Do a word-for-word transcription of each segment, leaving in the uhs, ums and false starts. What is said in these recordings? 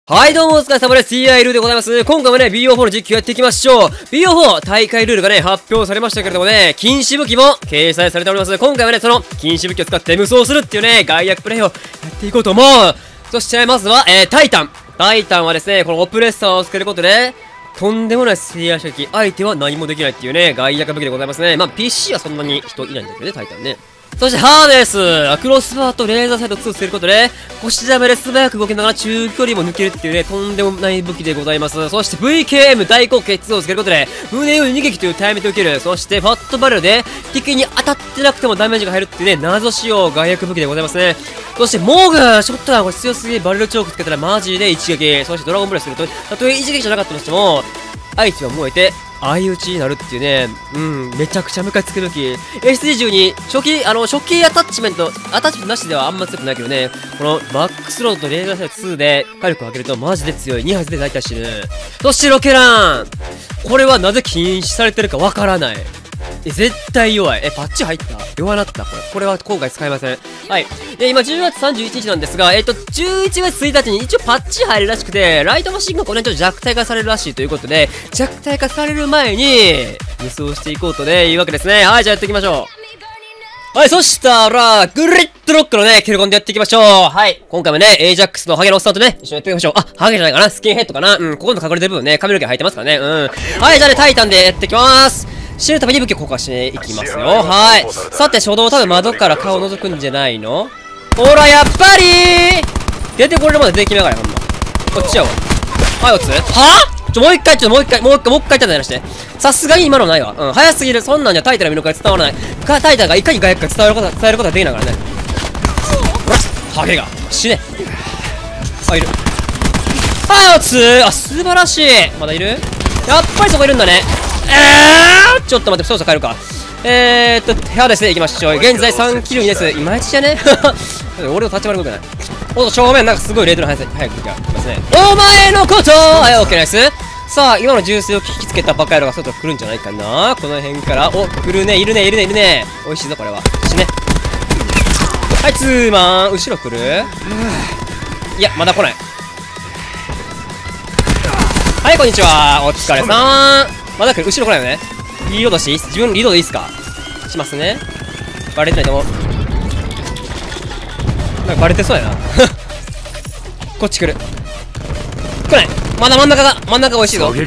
はいどうもお疲れ様です。ティーアイ ルーでございます。今回もね、ビーオーフォー の実況やっていきましょう。ビーオーフォー 大会ルールがね、発表されましたけれどもね、禁止武器も掲載されております。今回はね、その禁止武器を使って無双するっていうね、外役プレイをやっていこうと思う。そして、まずは、えー、タイタン。タイタンはですね、このオプレッサーをつけることで、とんでもないスリア射撃、相手は何もできないっていうね、外役武器でございますね。まあ、ピーシー はそんなに人いないんだけどね、タイタンね。そしてハーネスクロスバーとレーザーサイドツーをつけることで腰ダメで素早く動きながら中距離も抜けるっていうねとんでもない武器でございます。そして ブイケーエム 大黒血をつけることで胸より逃げというタイムで受ける。そしてファットバルで敵に当たってなくてもダメージが入るっていうね謎仕様外役武器でございますね。そしてモーグショットガンこれ強すぎバルルチョークつけたらマジで一撃。そしてドラゴンブレスするとたとえ一撃じゃなかったとしても相手は燃えて相打ちになるっていうね、うん、めちゃくちゃムカつく武器。エスディーじゅうに、初期、あの、初期アタッチメント、アタッチメントなしではあんま強くないけどね、このマックスロードとレーザーサイドツーで火力を上げるとマジで強い。に発で大体死ぬ。そしてロケランこれはなぜ禁止されてるかわからない。え、絶対弱い。え、パッチ入った弱なったこれ。これは今回使えません。はい。で、今じゅうがつさんじゅういちにちなんですが、えっと、じゅういちがつついたちに一応パッチ入るらしくて、ライトマシンがこれちょっと弱体化されるらしいということで、弱体化される前に、無双していこうとね、いうわけですね。はい、じゃあやっていきましょう。はい、そしたら、グリッドロックのね、キルコンでやっていきましょう。はい。今回もね、エイジャックスのハゲのおっさんとね、一緒にやっていきましょう。あ、ハゲじゃないかなスキンヘッドかなうん、ここの隠れてる部分ね、髪の毛生えてますからね。うん。はい、じゃあね、タイタンでやっていきます。死ぬために武器を交換していきますよ。はい。さて、初動多分窓から顔を覗くんじゃないのほら、やっぱり出てこれるまで出てきながら、ほんま。こっちやわ。はい、おつはぁちょ、もう一回、ちょ、もう一回、もう一回、もう一回タイタンやらして。さすがに今のないわ。うん、早すぎる。そんなんじゃタイタンの見るから伝わらない。か、タイタンがいかに外役か伝わることは、伝えることはできないからね。ほら、ハゲが。死ね。あ、いる。はい、おつあ、素晴らしい。まだいるやっぱりそこいるんだね。えー、ちょっと待って、操作変えるか。えーっと、部屋ですね、行きましょう。現在さんキルにです。いまいちじゃね俺の立ち回り動くない。おっと、正面なんかすごいレートの速さ、速く動きがありますね。お前のことはい、オッケーナイス。さあ、今の銃声を聞きつけたバカ野郎が外来るんじゃないかな。この辺から、お、来るね、いるね、いるね、いるね。美味しいぞ、これは。死ね。はい、ツーマン。後ろ来るいや、まだ来ない。はい、こんにちは。お疲れさん。まだ来る。後ろ来ないよね。リードードしていい？自分リードでいいっすか？しますね。バレてないと思う。なんかバレてそうやな。こっち来る。来ない。まだ真ん中が、真ん中が美味しいぞ。もう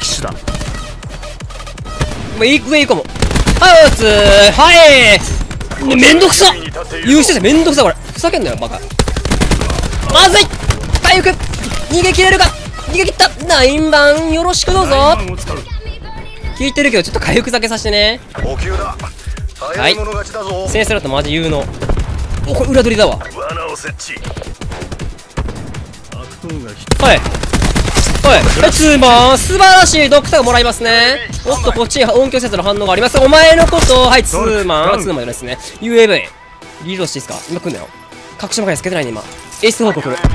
上行こうも。はい、おつー。はいー。ね、めんどくさ優勝者めんどくさこれ。ふざけんなよ、バカ。まずい回復逃げ切れるか逃げ切ったナインバンよろしくどうぞ聞いてるけどちょっと回復だけさせてね。はい先生だとマジ有能。おこれ裏取りだわ。はいはいツーマン素晴らしいドクターがもらいますね。おっとこっちに音響セットの反応があります。お前のことはいツーマンツーマンですね。 ユーエーブイ リードしていいっすか。今来んだよ。隠し魔界つけてないね今。エース報告来る。ん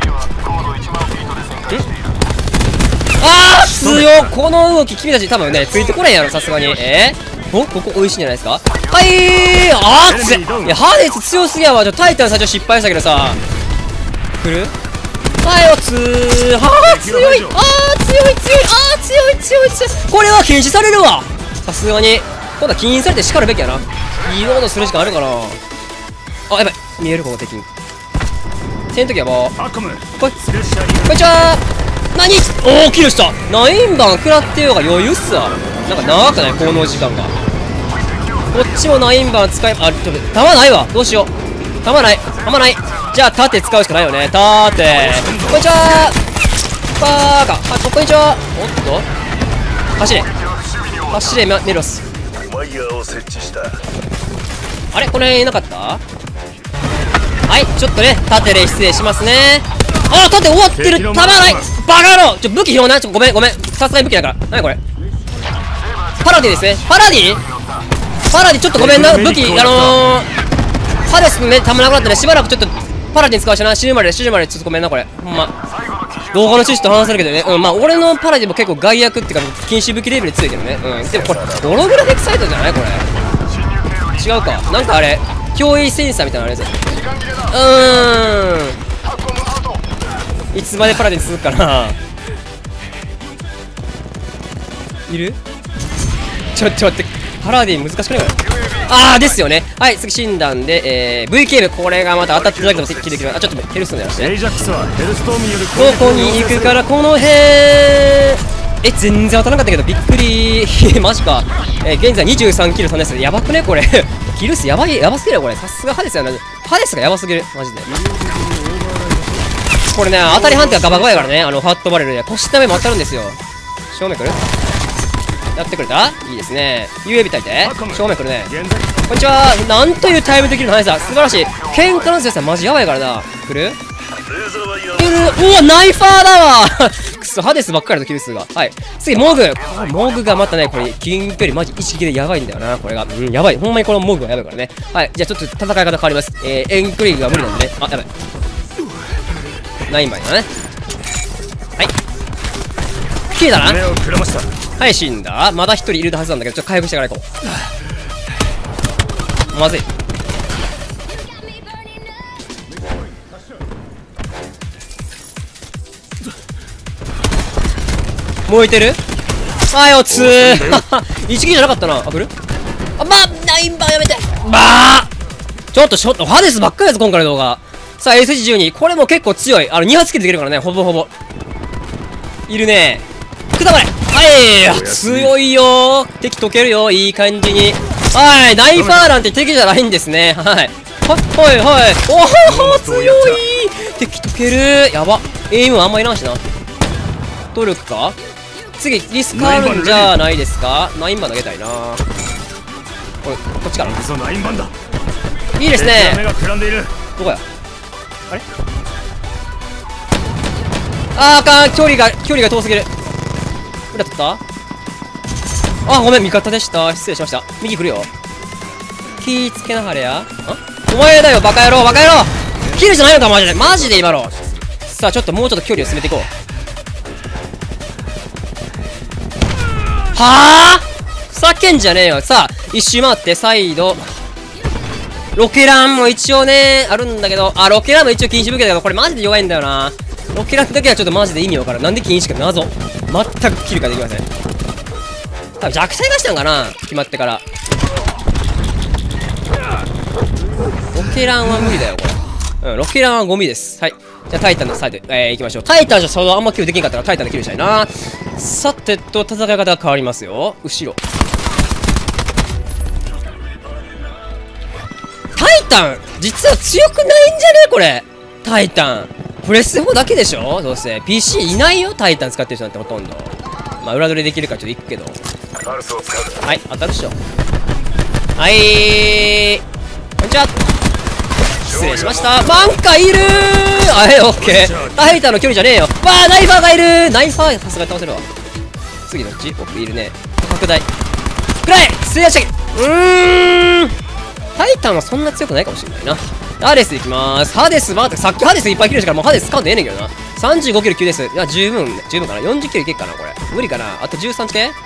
あー強っこの動き君たち多分ねついてこれんやろさすがに。えー、おここ美味しいんじゃないですか。はいあー強い。いやハーネス強すぎやわ。ちょタイタン最初失敗したけどさ来るはいおつーはー強いあー強い強いあー強い強い強い。これは禁止されるわさすがに。今度は禁止されて叱るべきやな。リロードする時間あるかな。あやばい見えるここ敵に。せんときはもうこいこんにちは何おおキルした。ナインバン食らってようが余裕っすわ。なんか長くない効能時間が。こっちもナインバン使いあちょっと弾ないわどうしよう。弾ない弾ないじゃあ盾使うしかないよね。盾こんにちはバーカあこんにちは。おっと走れ走れメロス。あれこの辺いなかった。はいちょっとね盾で失礼しますね。あ盾終わってる。弾ないバカ野郎。ちょ武器拾うな。ちょごめんごめんさすがに武器だから。何これパラディですね。パラディパラディちょっとごめんな武器あのー、ハデスねたまなくなったね。しばらくちょっとパラディ使わしてな。死ぬまで死ぬまでちょっとごめんなこれほんま。動画の趣旨と話せるけどね。うんまあ俺のパラディも結構外役っていうか禁止武器レベル強いけどね。うんでもこれホログラフィックサイトじゃないこれ。違うかなんかあれ脅威センサーみたいなのあれですよ。うーんいつまでパラディ続くかないる？ちょっと待って、パラディン難しくない？あーですよね。はい、次診断で、えー、ブイケーム、これがまた当たってるだけでも設計できる。あ、ちょっとヘルストーンやらして。どこに行くから、この辺。え、全然当たらなかったけど、びっくり。マジか。えー、現在にじゅうさんキルさんです。やばくねこれ。キル数やばい、やばすぎるよ、これ。さすがハデスやな。ハデスがやばすぎる。マジで。これね、当たり判定がガバガバやからね。あの、ハットバレルで。腰ためも当たるんですよ。正面来る？やってくれた？いいですね。ユーエービー 対て正面来るね。こんにちは。なんというタイムできるの速さ。素晴らしい。喧嘩の強さマジやばいからな。来る？来る。うわ、ナイファーだわくそ、ハデスばっかりのキル数が。はい。次、モグ。モグがまたね、これ、キングよりマジ一撃でやばいんだよな、これが。うん、やばい。ほんまにこのモグがやばいからね。はい。じゃあちょっと戦い方変わります。えー、エンクリーグが無理なんでね。あ、やばい。ナインバイだね。はい。キーだな。はい、死んだ。まだ一人いるはずなんだけど、ちょっと回復してからいこう。まずい。燃えてる？あよつー一撃じゃなかったな。あ、来る？あ、まあ、ナインバーやめて。まあちょっと、ちょっと、ハデスばっかりやつ、今回の動画。さあ、エスジーじゅうに。これも結構強い。あの、に発キルできるからね、ほぼほぼ。いるね。くだばれ。はい、強いよー。敵解けるよ、いい感じに。はい、ナイファーなんて敵じゃないんですね。はい。はい、はい、はい。おお、強い。敵解ける。やば。エイムあんまいらんしな。努力か？次、リスクあるんじゃないですか？ナインバン投げたいな。これ、こっちから。いいですね。どこや？あれ？あーかん、距離が、距離が遠すぎる。裏取った？あ、ごめん、味方でした。失礼しました。右来るよ。気ぃつけなはれや。あ？お前だよ、バカ野郎、バカ野郎！キルじゃないのか、マジで。マジで今の。さあ、ちょっともうちょっと距離を進めていこう。はぁ？ふざけんじゃねえよ。さあ、一周回って、サイド。ロケランも一応ね、あるんだけど、あ、ロケランも一応禁止武器だけど、これマジで弱いんだよな。ロケランだけはちょっとマジで意味わからん。なんで禁止か謎。全くキルができません。多分弱体化したんかな決まってから。ロケランは無理だよ、これ。うん、ロケランはゴミです。はい。じゃあ、タイタンのサイド、えー、行きましょう。タイタンじゃそのあんまキルできんかったから、タイタンでキルしたいな。さてと、戦い方が変わりますよ。後ろ。タイタン実は強くないんじゃねこれ。タイタン。プレスフォーだけでしょどうせ。ピーシー いないよタイタン使ってる人なんてほとんど。まあ、裏取りできるからちょっと行くけど。はい、当たるっしょ。はいー。こんにちは。失礼しました。バンカいるー。あれ、オッケー。タイタンの距離じゃねえよ。わー、ナイファーがいるー。ナイファーさすがに倒せるわ。次どっち？奥いるね。拡大。くらい制圧射撃。うーん。タイタンはそんな強くないかもしれないな。ハデスいきまーす。ハデス、待って、さっきハデスいっぱいキルしたから、もうハデス使うんでええねんけどな。さんじゅうごキルきゅうです。いや、十分、十分かな。よんじゅっキルいけっかな、これ。無理かな。あとじゅうさんつけあ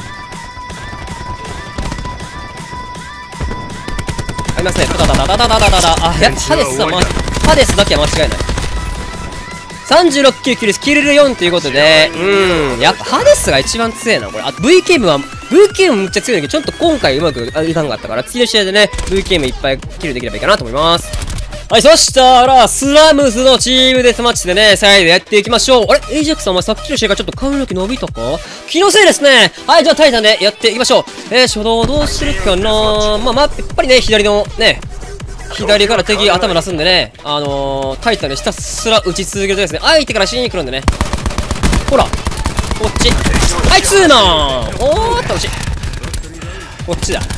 りますね。ダダダダダダダダダ。あ、いや、ハデスは、ま、ハデスだけは間違いない。さんじゅうろくキルきゅうです。キルルよんということで、うーん、やっぱハデスが一番強いな、これ。あと ブイケーム は、ブイケーム めっちゃ強いんだけど、ちょっと今回うまくいかんかったから、次の試合でね、ブイケーム いっぱいキルできればいいかなと思います。はい、そしたら、スラムズのチームデスマッチでね、再度やっていきましょう。あれエイジャックさん、お前さっきの試合がちょっと髪の毛伸びたか？気のせいですね。はい、じゃあタイタンでやっていきましょう。えー、初動どうするかな。まあまあ、やっぱりね、左のね、左から敵頭出すんでね、あのー、タイタンでひたすら打ち続けるとですね、相手から死に来るんでね。ほら、こっち。はい、ツーナー。おーっと、惜しい。こっちだ。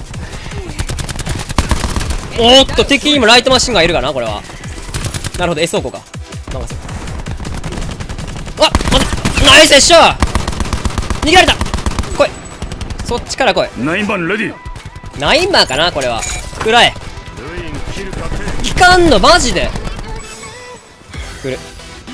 おーっと、敵にもライトマシンがいるかな、これは。なるほど、S 方向か。任せ。あっ、まず、ナイスでしょ。逃げられた。来い。そっちから来い。 ナインバンレディ。 ナインバーかな、これは。くらえ。効かんのマジで来る。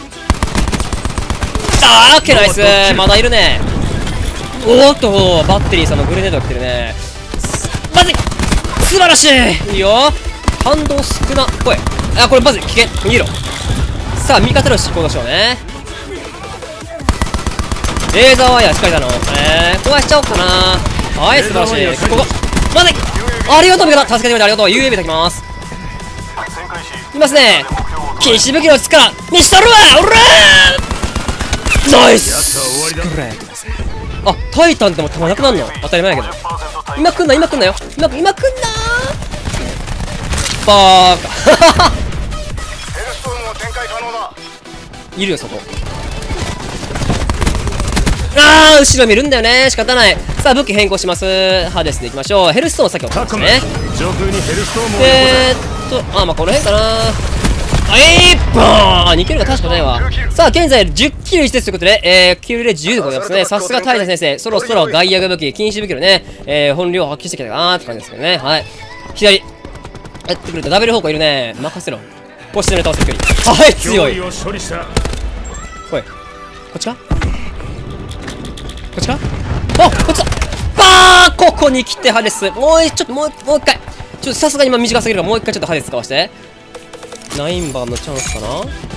あー、オッケー、ナイス。まだいるね。おーっと、バッテリーさんのグレネードが来てるね。まずい。素晴らしい。いいよ。反動少な。来い。あ、これまずい。危険。逃げろ。さあ、味方のし行動しようね。 レーザーワイヤー仕掛けたの。えー、壊しちゃおうかな。はい、素晴らしい。ここ、まずい。ありがとう、味方。助けてくれてありがとう。ユーエービー いただきます。いますね。禁止武器の力、見しとるわおらーナイスあ、タイタンでも弾なくなるの当たり前やけど。今来んな、今来んなよ。今、今来んなーバーカいるよ、そこ。あー、後ろ見るんだよね。仕方ない。さあ、武器変更します。ハデスでいきましょう。ヘルストーンさっき落としますね。えーっと、あー、まあこの辺かな。はい、バーン !に キルが確かないわ。さあ、現在じゅっキルいちですということで、えー、キルでじゅうでございますね。さすがタイタン先生。そろそろ外野武器、禁止武器のね、えー、本領を発揮してきたかなーって感じですけどね。はい。左。やってくれた。ダブル方向いるね。任せろ。腰で倒せる距離。はい、強い。おい。こっちかこっちかあ、こっちだバーここに来てハデス。もう、ちょっともう、もう一回。ちょっとさすがに今短すぎるからもう一回ちょっとハデス使わして。ナイン番のチャンスかな。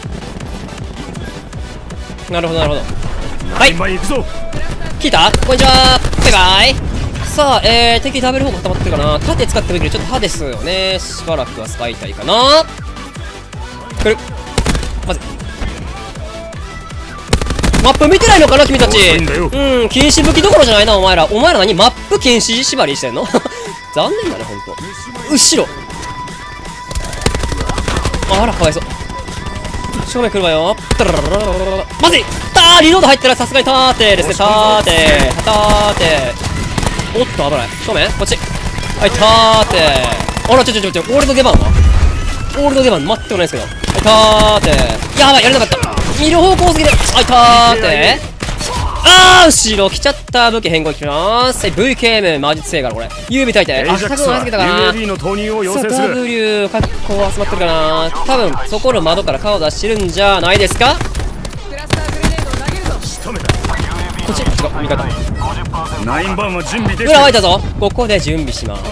なるほどなるほど。はい、聞いたこんにちはバイバイ。さあ、えー、敵ダブル方向固まってるかな。盾使ってみる。ちょっとハデスをねしばらくは使いたいかな。来るまずマップ見てないのかな君たち。うん、禁止武器どころじゃないなお前ら。お前ら何マップ禁止縛りしてんの残念だねほんと。後ろあらかわいそう。正面来るわよ。まずいたーリロード入ったらさすがにターテですね。ターテターテおっと危ない。正面こっちはいターテあらちょちょちょちょオールドゲバンはオールドゲバン待ってもないですけどはいターテやばいやれなかった見る方向すぎるはいターテあー後ろ来ちゃった。武器変更いきまーす。はい ブイケーエム 魔術性からこれユービー耐えてあ、タグを預けたかな。さあ ダブリュー 確保集まってるかな。多分そこの窓から顔出してるんじゃないですか。こっち違う味方裏湧いたぞ。ここで準備します。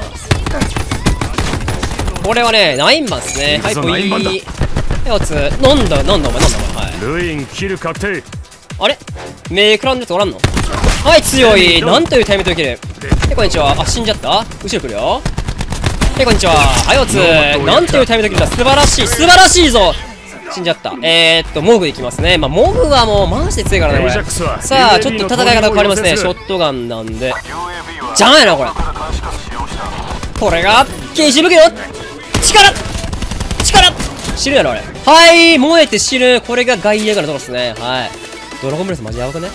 これはねナイン番っすね。はい ブイ おつ飲んだ飲んだお前飲んだお前はいルインキル確定。あれ目くらんでやつおらんの。はい強い。なんというタイミングで切る。はいこんにちは。あ死んじゃった後ろ来るよ。はいこんにちは。はいおつなんというタイミングで切るんだ。素晴らしい素晴らしいぞ。死んじゃった。えーっとモグいきますね。まあモグはもうマジで強いからねこれ。さあちょっと戦い方変わりますね。ショットガンなんでじゃんやなこれ。これが禁止武器の力力死ぬやろあれ。はい燃えて死ぬ。これが外野からのとこっすね。はいドラゴンブレスマジやばくね。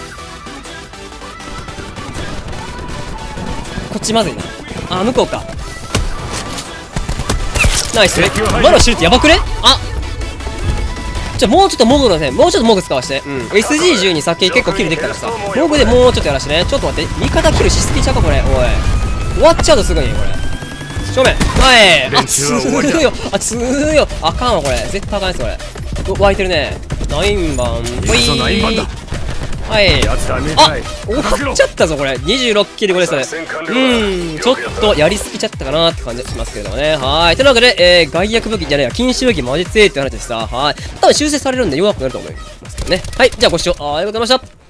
こっちまずいな。あ向こうかナイス。まだ死ぬってやばくね。あじゃもうちょっとモグのねもうちょっとモグ使わして。うん エスジーじゅうに 先結構キルできたからさモグでもうちょっとやらしてね。ちょっと待って味方キルしすぎちゃうかこれ。おい終わっちゃうとすぐにこれ正面はいあ強いよあ強いよあかんわこれ絶対あかんですこれ。湧いてるねナイン番ほいはいあ終わっちゃったぞこれ。にじゅうろくキルごです。うんちょっとやりすぎちゃったかなって感じしますけれどもね。はいというわけで、えー、外役武器じゃねえや禁止武器魔術性って話でした。はい多分修正されるんで弱くなると思いますけどね。はいじゃあご視聴ありがとうございました。